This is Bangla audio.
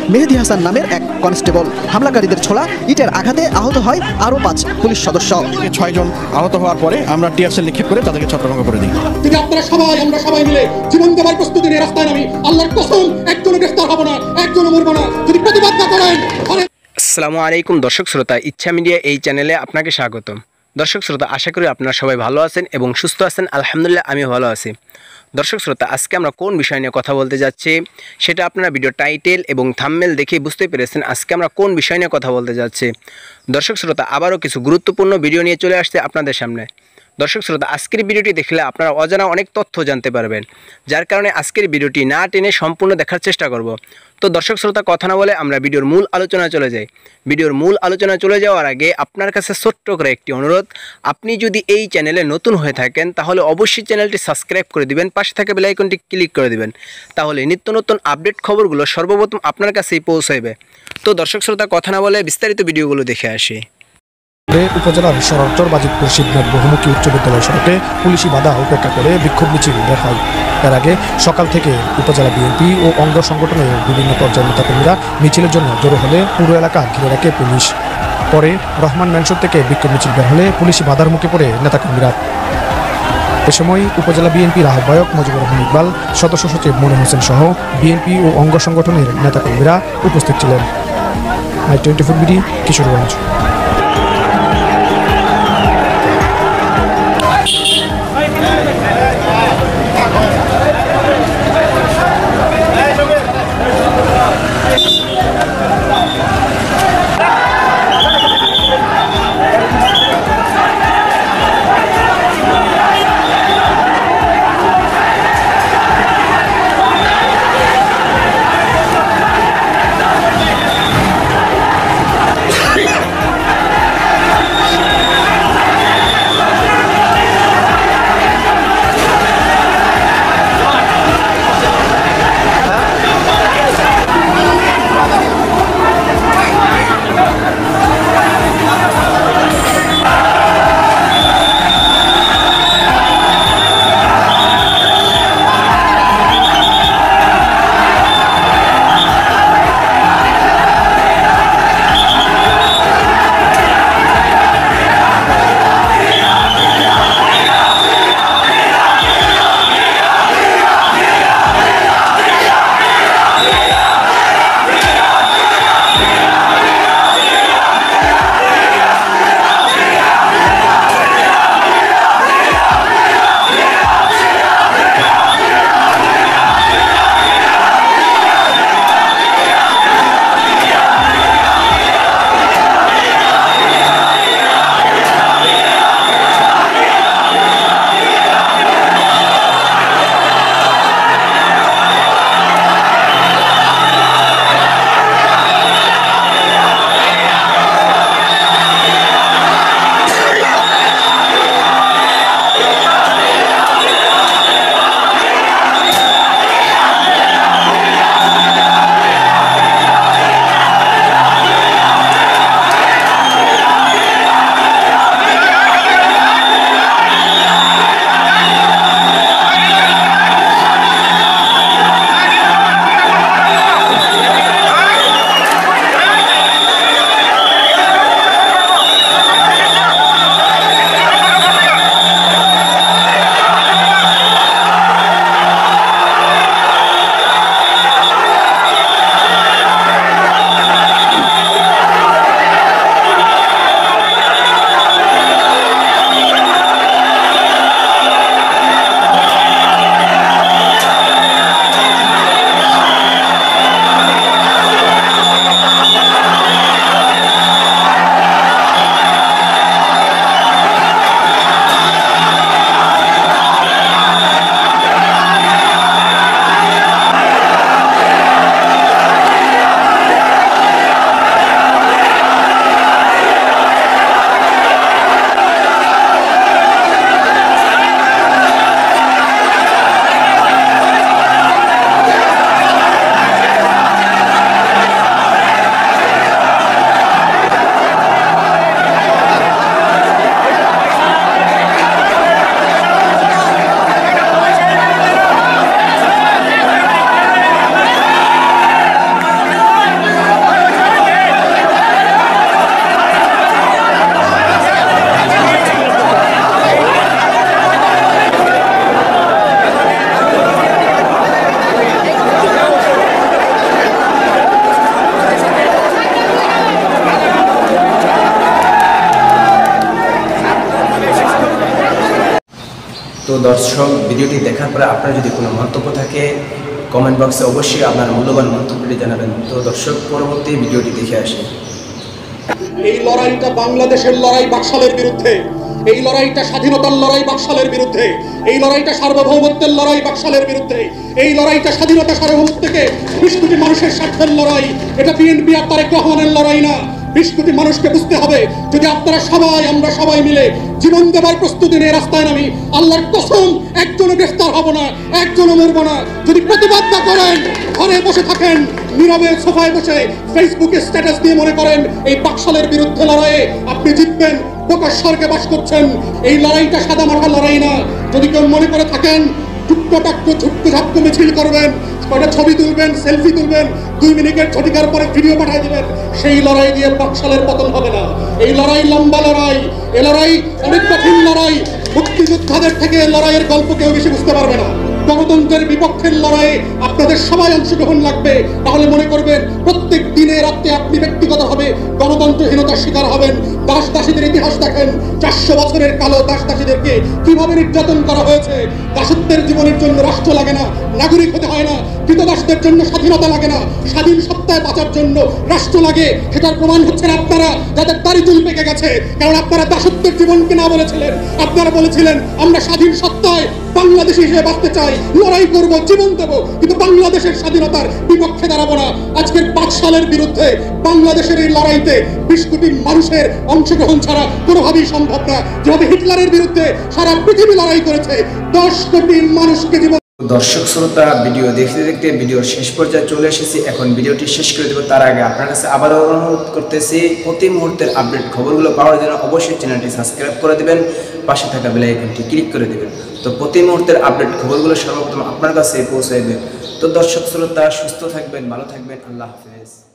মেহেদী হাসান নামের এক কনস্টেবল। হামলাকারীদের ছোড়া ইটের আঘাতে আহত হয় আরও 5 পুলিশ সদস্য। 6 জন আহত হওয়ার পরে আমরা টিয়ার সেল নিক্ষেপ করে তাদেরকে ছত্রভঙ্গ করে দিই। যদি আপনারা আমরা সবাই মিলে জীবন দেওয়ার প্রস্তুতি নিয়ে রাস্তায় নামি, আল্লাহর কসম একজনও গ্রেফতার হব না, একজনও মরব না যদি প্রতিবাদ না করেন। আসসালামু আলাইকুম দর্শক শ্রোতা, ইচ্ছা মিডিয়া এই চ্যানেলে আপনাকে স্বাগতম। দর্শক শ্রোতা, আশা করি আপনারা সবাই ভালো আছেন এবং সুস্থ আছেন। আলহামদুলিল্লাহ আমিও ভালো আছি। দর্শক শ্রোতা, আজকে আমরা কোন বিষয় নিয়ে কথা বলতে যাচ্ছি সেটা আপনারা ভিডিও টাইটেল এবং থাম্বনেল দেখে বুঝতে পেরেছেন আজকে আমরা কোন বিষয় নিয়ে কথা বলতে যাচ্ছি। দর্শক শ্রোতা, আবারও কিছু গুরুত্বপূর্ণ ভিডিও নিয়ে চলে আসছে আপনাদের সামনে। দর্শক শ্রোতা, আজকের ভিডিওটি দেখলে আপনারা অজানা অনেক তথ্য জানতে পারবেন, যার কারণে আজকের ভিডিওটি না টেনে সম্পূর্ণ দেখার চেষ্টা করব। তো দর্শক শ্রোতা, কথা না বলে আমরা ভিডিওর মূল আলোচনায় চলে যাই। ভিডিওর মূল আলোচনায় চলে যাওয়ার আগে আপনার কাছে ছোট্ট করে একটি অনুরোধ, আপনি যদি এই চ্যানেলে নতুন হয়ে থাকেন তাহলে অবশ্যই চ্যানেলটি সাবস্ক্রাইব করে দিবেন, পাশে থাকা বেল আইকনটি ক্লিক করে দিবেন, তাহলে নিত্য নতুন আপডেট খবরগুলো সর্বপ্রথম আপনার কাছেই পৌঁছাবে। তো দর্শক শ্রোতা, কথা না বলে বিস্তারিত ভিডিওগুলো দেখে আসি। উপজেলার শরৎচর বাজিতপুর শিবনাথ বহুমুখী উচ্চ বিদ্যালয় সড়কে পুলিশি বাধা উপেক্ষা করে বিক্ষোভ মিছিল বের হয়। এর আগে সকাল থেকে উপজেলা বিএনপি ও অঙ্গ সংগঠনের বিভিন্ন পর্যায়ের নেতাকর্মীরা মিছিলের জন্য জড়ো হলে পুরো এলাকা ঘিরে রাখে পুলিশ। পরে রহমান ম্যানশন থেকে বিক্ষোভ মিছিল বের হলে পুলিশি বাধার মুখে পড়ে নেতাকর্মীরা। এ সময় উপজেলা বিএনপির আহ্বায়ক মুজিবুর রহমান ইকবাল, সদস্য সচিব মনির হোসেন সহ বিএনপি ও অঙ্গ সংগঠনের নেতাকর্মীরা উপস্থিত ছিলেন। i24 BD, Kishoreganj. তো দর্শক, ভিডিওটি দেখার পরে আপনার যদি কোনো মন্তব্য থাকে কমেন্ট বক্সে অবশ্যই আপনার মূল্যবান মন্তব্যটি জানাবেন। তো দর্শক, পরবর্তী ভিডিওটি দেখে আসি। এই লড়াইটা বাংলাদেশের লড়াই বাকশালের বিরুদ্ধে, এই লড়াইটা স্বাধীনতার লড়াই বাকশালের বিরুদ্ধে, এই লড়াইটা সার্বভৌমত্বের লড়াই বাকশালের বিরুদ্ধে, এই লড়াইটা স্বাধীনতা সার্বভৌমত্বকে 20 কোটি মানুষের স্বার্থের লড়াই। এটা বিএনপি আর তারেক রহমানের লড়াই না। 20 কোটি মানুষকে বুঝতে হবে, যদি আপনারা আমরা সবাই মিলে জীবন দেবার প্রস্তুতি নিয়ে রাস্তায় নামি, আল্লাহর কসম একজনও গ্রেফতার হব না, একজনও মরব না। যদি প্রতিবাদ না করেন, ঘরে বসে থাকেন, নীরবে সোফায় বসে ফেসবুকে স্ট্যাটাস দিয়ে মনে করেন এই বাকশালের বিরুদ্ধে লড়াইয়ে আপনি জিতবেন, প্রকাশ স্বর্গে বাস করছেন। এই লড়াইটা সাদা মাঠা লড়াই না। যদি কেউ মনে করে থাকেন টুকটাক্কু ঝুটকু ঝাপকু মিছিল করবেন, কয়টা ছবি তুলবেন, সেলফি তুলবেন, 2 মিনিটের ঝটিকার পরে ভিডিও পাঠিয়ে দিবেন, সেই লড়াই দিয়ে বাকশালের পতন হবে না। এই লড়াই লম্বা লড়াই, এই লড়াই অনেক কঠিন লড়াই। মুক্তিযোদ্ধাদের থেকে লড়াইয়ের গল্প কেউ বেশি বুঝতে পারবে না। গণতন্ত্রের বিপক্ষের লড়াইয়ে আপনাদের সবাই অংশগ্রহণ লাগবে। তাহলে মনে করবেন প্রত্যেক দিনে রাতে আপনি ব্যক্তিগতভাবে গণতন্ত্রহীনতার শিকার হবেন। দাস দাসীদের ইতিহাস দেখেন, 400 বছরের কালো দাস দাসীদেরকে কিভাবে নির্যাতন করা হয়েছে। দাসত্বের জীবনের জন্য রাষ্ট্র লাগে না, নাগরিক হতে হয় না। কৃতদাসদের জন্য স্বাধীনতা লাগে না, স্বাধীন সত্তায় বাঁচার জন্য রাষ্ট্র লাগে। সেটার প্রমাণ হচ্ছেন আপনারা, যাদের দাড়ি চুল পেকে গেছে। কারণ আপনারা দাসত্বের জীবনকে না বলেছিলেন, আপনারা বলেছিলেন আমরা স্বাধীন সত্তায় বাংলাদেশী হিসেবে বাঁচতে চাই, লড়াই করব, জীবন দেব, কিন্তু বাংলাদেশের স্বাধীনতার বিপক্ষে দাঁড়াবো না। আজকের বাকশালের বিরুদ্ধে বাংলাদেশের এই লড়াইতে 20 কোটি মানুষের অংশগ্রহণ ছাড়া কোনোভাবেই সম্ভব না। যেভাবে হিটলারের বিরুদ্ধে সারা পৃথিবী লড়াই করেছে, 10 কোটি মানুষকে জীবন। দর্শক শ্রোতা, ভিডিও দেখতে দেখতে ভিডিওর শেষ পর্যায়ে চলে এসেছি। এখন ভিডিওটি শেষ করে দেব, তার আগে আপনার কাছে আবারও অনুরোধ করতেছি, প্রতি মুহূর্তের আপডেট খবরগুলো পাওয়ার জন্য অবশ্যই চ্যানেলটি সাবস্ক্রাইব করে দেবেন, পাশে থাকা বেল আইকনটি ক্লিক করে দেবেন। তো প্রতি মুহূর্তের আপডেট খবরগুলো সর্বপ্রথম আপনার কাছে পৌঁছে দেবে। তো দর্শক শ্রোতা, সুস্থ থাকবেন, ভালো থাকবেন, আল্লাহ হাফেজ।